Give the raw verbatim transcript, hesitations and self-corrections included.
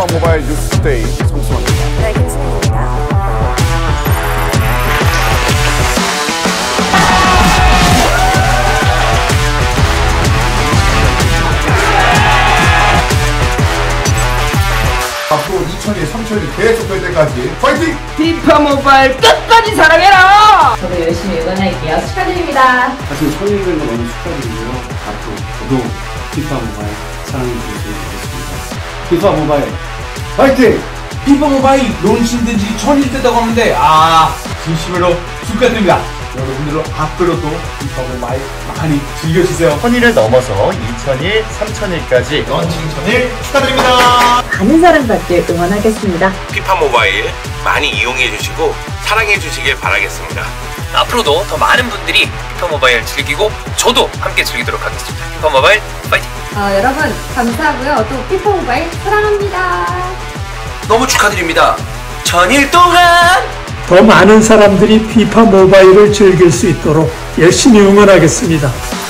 피파 모바일 뉴스데이 송수원입니다. 네, 김수민입니다. 앞으로 이천일, 삼천일 계속 될 때까지 파이팅! 피파 모바일 끝까지 사랑해라! 저도 열심히 응원할게요. 축하드립니다. 사실 천일된 거 너무 축하드리고요. 앞으로 저도 피파 모바일 사랑해주셨으면 좋겠습니다. 피파 모바일 파이팅! 피파 모바일 론칭된 지 천일 됐다고 하는데 아 진심으로 축하드립니다. 여러분들은 앞으로도 피파 모바일 많이 즐겨주세요. 천일을 넘어서 이천일, 삼천일까지 런칭 천일 축하드립니다. 많은 사랑받길 응원하겠습니다. 피파 모바일 많이 이용해 주시고 사랑해 주시길 바라겠습니다. 앞으로도 더 많은 분들이 피파 모바일 즐기고 저도 함께 즐기도록 하겠습니다. 피파 모바일 파이팅! 어, 여러분 감사하고요. 또 피파 모바일 사랑합니다. 너무 축하드립니다. 천일 동안 더 많은 사람들이 피파 모바일을 즐길 수 있도록 열심히 응원하겠습니다.